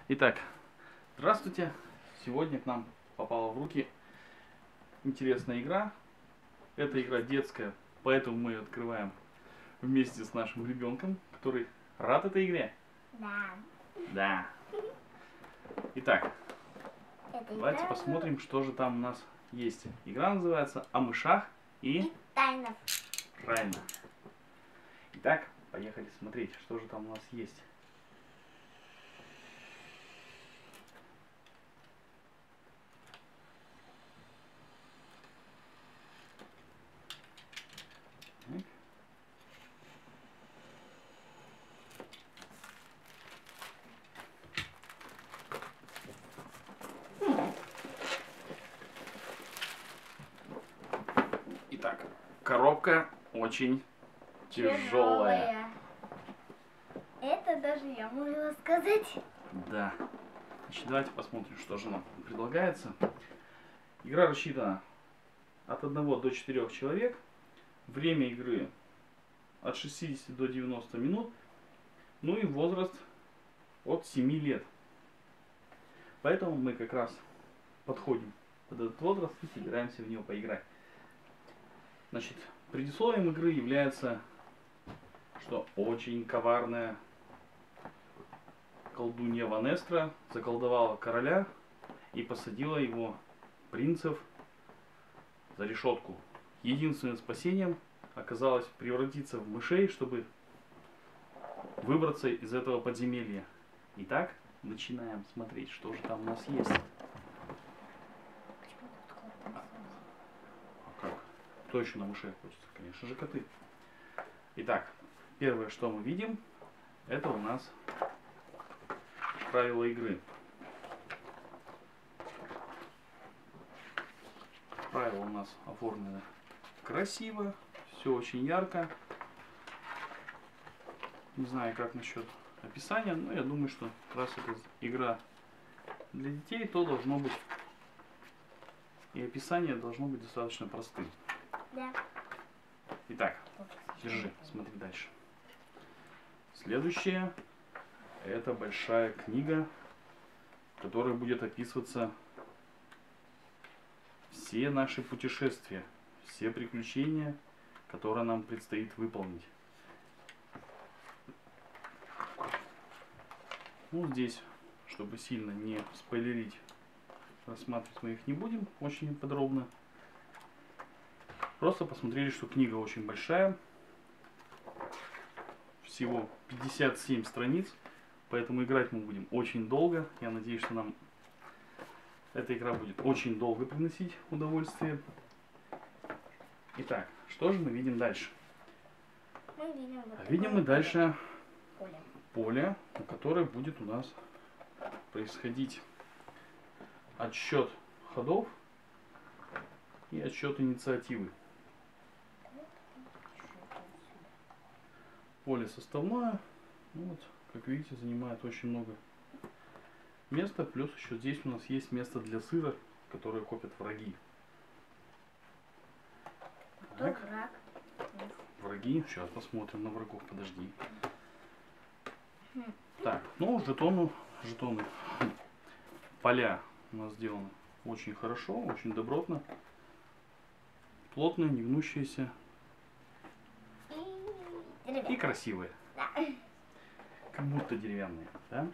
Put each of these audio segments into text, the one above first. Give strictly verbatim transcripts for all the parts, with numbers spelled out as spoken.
Итак, здравствуйте! Сегодня к нам попала в руки интересная игра. Это игра детская, поэтому мы ее открываем вместе с нашим ребенком, который рад этой игре. Да. Да. Итак, Это давайте игра... посмотрим, что же там у нас есть. Игра называется «О мышах и...» и тайна. Правильно. Итак, поехали смотреть, что же там у нас есть. Так. Итак, коробка очень тяжелая. Это даже я могла сказать. Да. Значит, давайте посмотрим, что же нам предлагается. Игра рассчитана от одного до четырёх человек. Время игры от шестидесяти до девяноста минут. Ну и возраст от семи лет. Поэтому мы как раз подходим под этот возраст и собираемся в него поиграть. Значит, предисловием игры является, что очень коварная колдунья Ванестра заколдовала короля и посадила его, принцев, за решетку. Единственным спасением оказалось превратиться в мышей, чтобы выбраться из этого подземелья. Итак, начинаем смотреть, что же там у нас есть. А как? Кто еще на мышей охотится? Конечно же, коты. Итак, первое, что мы видим, это у нас правила игры. Правила у нас оформлены красиво, все очень ярко. Не знаю, как насчет описания, но я думаю, что раз это игра для детей, то должно быть и описание должно быть достаточно простым. Да. Итак, держи, смотри дальше. Следующее — это большая книга, в которой будет описываться все наши путешествия, все приключения, которые нам предстоит выполнить. Ну, здесь, чтобы сильно не спойлерить, рассматривать мы их не будем очень подробно. Просто посмотрели, что книга очень большая. Всего пятьдесят семь страниц. Поэтому играть мы будем очень долго. Я надеюсь, что нам эта игра будет очень долго приносить удовольствие. Итак, что же мы видим дальше? Мы видим, вот А видим мы такое дальше поле. поле, на которое будет у нас происходить отсчет ходов и отсчет инициативы. Поле составное, ну вот, как видите, занимает очень много места. Плюс еще здесь у нас есть место для сыра, которое копят враги. Кто Так, враг? враги, сейчас посмотрим на врагов, подожди. Так, ну жетону, жетоны, поля у нас сделаны очень хорошо, очень добротно, плотные, не гнущиеся И, и красивые, да. как будто деревянные, да?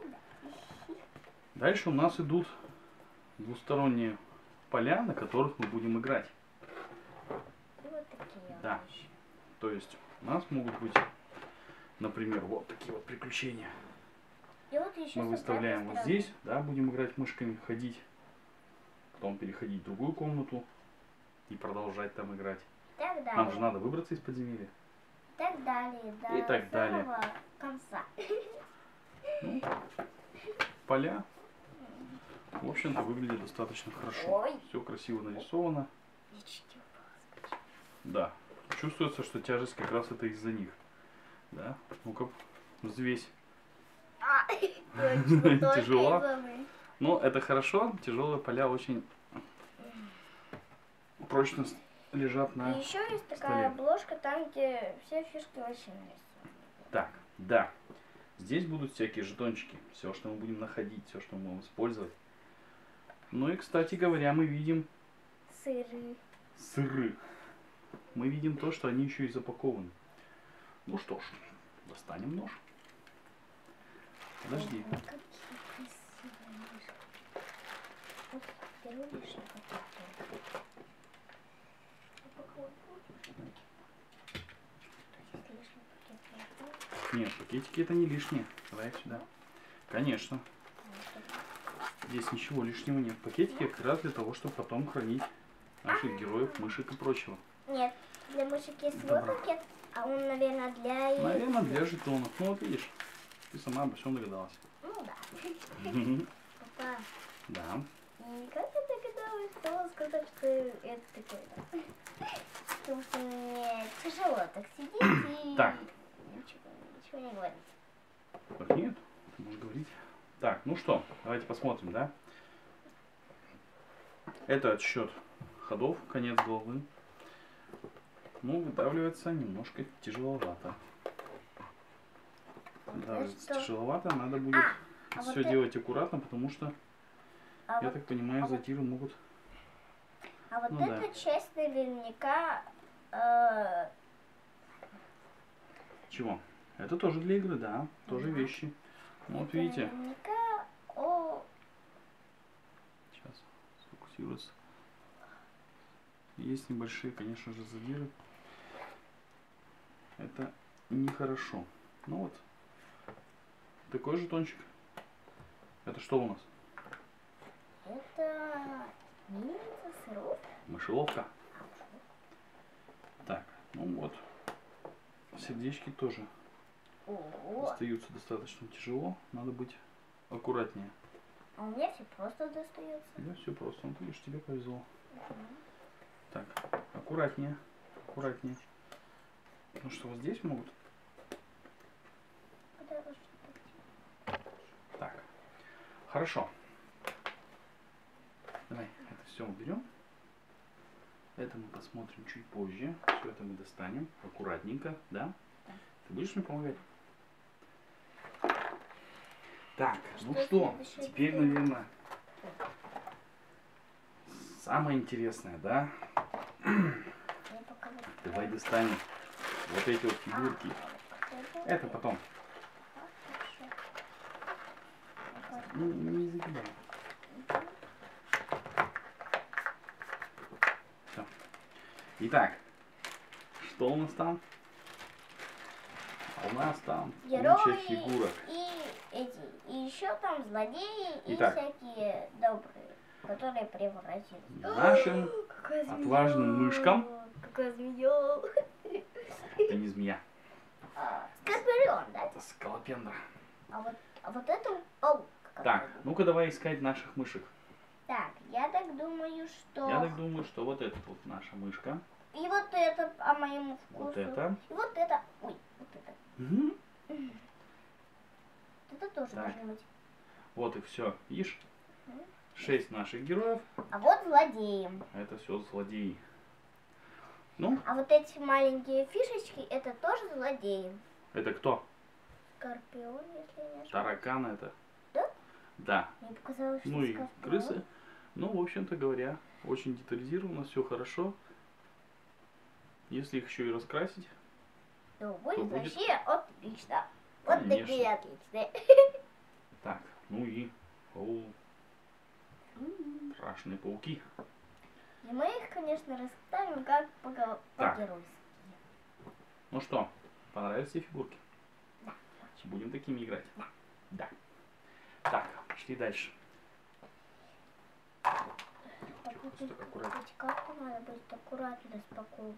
Дальше у нас идут двусторонние поля, на которых мы будем играть. И вот такие Да. вот. То есть у нас могут быть, например, вот такие вот приключения. И вот еще Мы с выставляем обратной вот стороны. здесь, да, будем играть мышками, ходить, потом переходить в другую комнату и продолжать там играть. Так далее. Нам же надо выбраться из подземелья. Так далее. До И так далее. самого конца. Ну, поля, в общем-то, выглядит достаточно хорошо. Ой. Все красиво нарисовано. Да. Чувствуется, что тяжесть как раз это из-за них. Да. Ну-ка, взвесь. А, точно, только Тяжело. из-за них. Но это хорошо. Тяжелые поля очень прочно лежат на И еще есть такая столе. обложка, там где все фишки вообще нарисованы. Так, да. Здесь будут всякие жетончики. Все, что мы будем находить, все, что мы будем использовать. Ну и, кстати говоря, мы видим Сыры. сыры. Мы видим то, что они еще и запакованы. Ну что ж, достанем нож. Подожди. Ого, какие красивые мышки. Вот, беру лишний пакет. Упаковать будешь? Если лишний пакет возьму. Нет, пакетики это не лишние. Давай сюда. Конечно. Здесь ничего лишнего нет. Пакетики как раз для того, чтобы потом хранить наших героев, мышек и прочего. Нет, для мышек есть свой Добро. пакет, а он, наверное, для... их- Наверное, для жетонов. Ну вот видишь, ты сама обо всем догадалась. Ну да. Мгм. Папа, Да. и как ты догадалась, что сказать, что это такое? Потому что мне тяжело так сидеть и Так. ничего, ничего не говорить. Так нет, ты можешь говорить. Так, ну что, давайте посмотрим, да? Это отсчет ходов, конец головы. Ну, выдавливается немножко тяжеловато. Выдавливается что? тяжеловато, надо будет А, а все вот э- делать аккуратно, потому что, А я вот, так понимаю, а вот- затиры могут... а вот ну да. эта часть наверняка... э, Чего? Это тоже для игры, да, тоже Да. вещи. Ну, вот это видите, Наверняка... О, сейчас сфокусируется. Есть небольшие, конечно же, задиры. Это нехорошо. Ну вот, такой жетончик. Это что у нас? это мельница сыров. Мышеловка. Так, ну вот. Сердечки тоже Ого. остаются достаточно тяжело. Надо быть аккуратнее. А у меня все просто достается. Да, все просто. Ну, ты видишь, тебе повезло. Мгм. Так, аккуратнее. Аккуратнее. Ну что, вот здесь могут? Куда вы что-то- Так. Хорошо. Давай, это все уберем. Это мы посмотрим чуть позже. Все это мы достанем. Аккуратненько, да? Да. Ты будешь мне помогать? Так, ну Что что, следующее теперь, делаем? наверное, самое интересное, да? Я пока вот- Давай достанем вот эти вот фигурки. А, Это потом. А, хорошо. Не, не закидай. Все. Итак, что у нас там? А у нас там куча Герои фигурок. и эти, и еще там злодеи Итак. и всякие добрые, которые превратились. Нашим Какая змея! отважным мышкам. Какая змея! Это не змея, А, Скорпион, да? это скалопендра. А вот, а вот это... О, как Так, это? ну-ка давай искать наших мышек. Так, я так думаю, что... Я так думаю, что вот это вот наша мышка. И вот это по моему вкусу. Вот это. И вот это... Ой, вот это. Мгм. Это тоже Так. должно быть. Вот и все. Видишь? Мгм. Шесть наших героев. А вот злодеи. Это все злодеи. Ну, А вот эти маленькие фишечки, это тоже злодеи. это кто? Скорпион, если я не ошибаюсь. Таракан это. Да? Да. Мне показалось, что Ну и скорпион. крысы. Ну, в общем-то говоря, очень детализировано, все хорошо. Если их еще и раскрасить, Ну, будет, то будет. вообще отлично. Вот Конечно. такие отличные. так, ну и о, страшные пауки. И мы их, конечно, расставим как по- Так. по-геройски. Ну что, понравились тебе фигурки? Да. Будем такими играть? Да. Так, пошли дальше. Так Тихо, вот тихо, эти- стой, аккуратно. эти карты надо будет аккуратно распаковывать.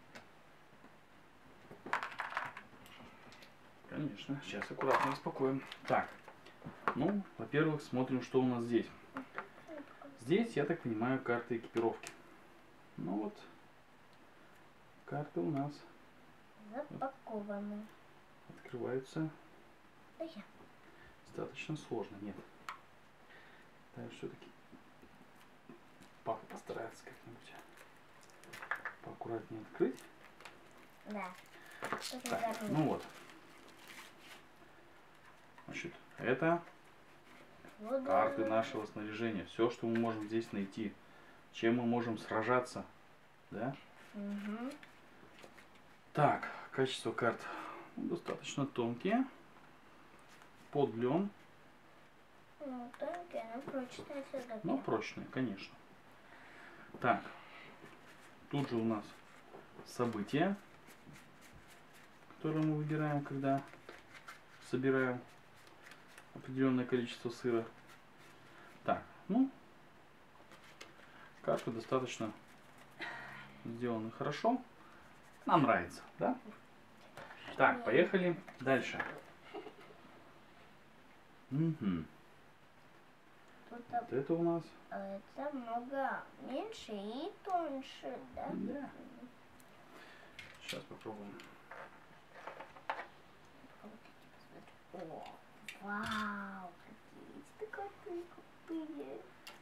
Конечно, сейчас аккуратно распакуем. Так, ну, во-первых, смотрим, что у нас здесь. Здесь, я так понимаю, карты экипировки. Ну вот, карты у нас Запакованы. открываются Да я. достаточно сложно. Нет. Да, все-таки папа постарается как-нибудь поаккуратнее открыть. Да. Что-то Так, забыла. ну вот. Значит, это Вот, карты да. нашего снаряжения. Все, что мы можем здесь найти. Чем мы можем сражаться. Да? Угу. Так, качество карт достаточно тонкие. Под лен. Ну, тонкие, но прочные все-таки. Но прочные, конечно. Так. Тут же у нас события, которые мы выбираем, когда собираем определенное количество сыра. Так, ну, карты достаточно сделаны хорошо. Нам нравится, да? Так, поехали дальше. Угу. Тут Вот это у нас. а, это много меньше и тоньше, да? Да. Сейчас попробуем. О, вау, какие эти коты крутые.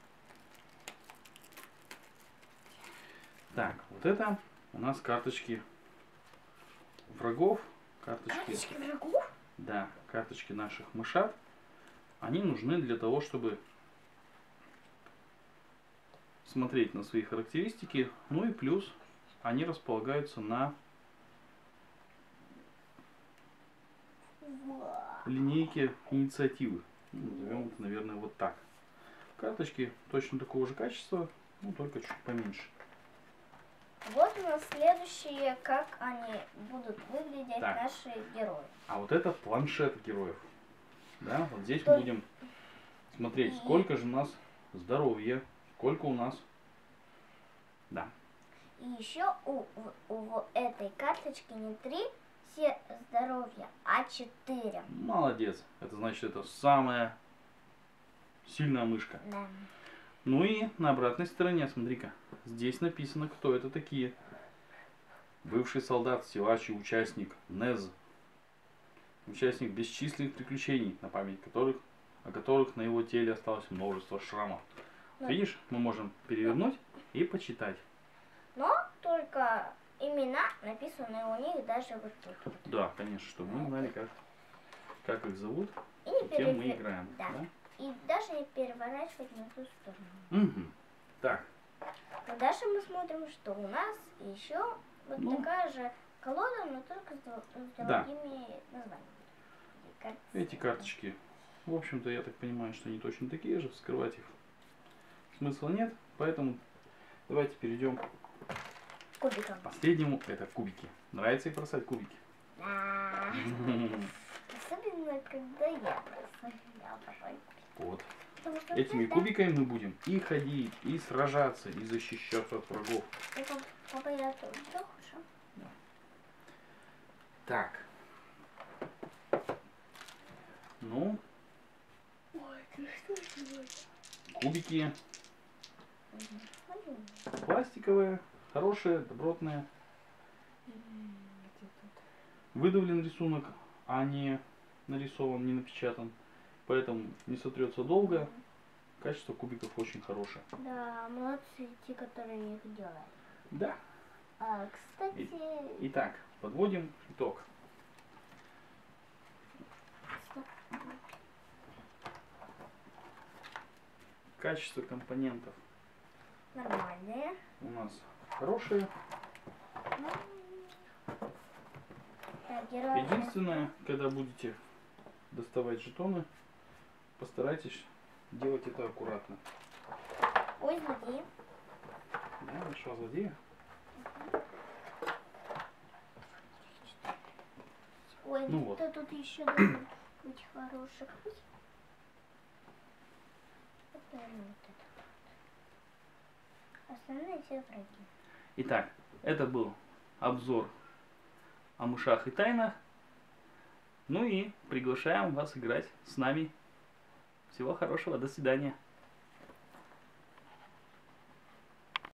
Так, вот это у нас карточки врагов. Карточки, Карточки врагов? да, карточки наших мышат. Они нужны для того, чтобы смотреть на свои характеристики. Ну и плюс они располагаются на Вау. линейке инициативы. Ну, назовем это, наверное, вот так. Карточки точно такого же качества, но только чуть поменьше. Вот у нас следующие, как они будут выглядеть, Так. наши герои. А вот это планшет героев. Да, вот здесь То- мы будем смотреть, И- сколько же у нас здоровья, сколько у нас. Да. И еще у, у, у этой карточки не три все здоровья, а четыре. Молодец. Это значит, это самая сильная мышка. Да. Ну и на обратной стороне, смотри-ка, здесь написано, кто это такие. Бывший солдат, силач и участник Нез. Участник бесчисленных приключений, на память которых, о которых на его теле осталось множество шрамов. Да. Видишь, мы можем перевернуть и почитать. Но только имена написаны у них даже вот тут. Вот. Да, конечно, чтобы мы знали, как, как их зовут, И не и кем мы переве- играем. Да. Да? И даже не переворачивать на ту сторону. Угу. Так, Но дальше мы смотрим, что у нас еще вот Ну. такая же колода, но только с, др- с Да. другими названиями. Кар- эти карточки, в общем-то, я так понимаю, что они точно такие же, вскрывать их смысла нет, поэтому давайте перейдем Кубиком. к последнему, это кубики. Нравится их бросать кубики? Да. Особенно, когда я бросаю такой. Вот. Потому что Этими да, кубиками мы будем и ходить, и сражаться, и защищаться от врагов. это папа, я тоже хорошо. Так. Ну, Ой, ты что делаешь? кубики Смотри. пластиковые, хорошие, добротные. Выдавлен рисунок, а не нарисован, не напечатан. Поэтому не сотрется долго. Качество кубиков очень хорошее. Да, молодцы те, которые их делают. Да. А, кстати, Итак, подводим итог. Качество компонентов нормальные. у нас хорошие. Так, герои. Единственное, когда будете доставать жетоны, постарайтесь делать это аккуратно. Ой, злодеи. Да, нашла злодея. Ой, Ну вот. кто тут еще должен быть хороших? Ой. Вот, наверное, вот это вот. Остальные все враги. Итак, это был обзор о мышах и тайнах. Ну и приглашаем вас играть с нами. Всего хорошего, до свидания.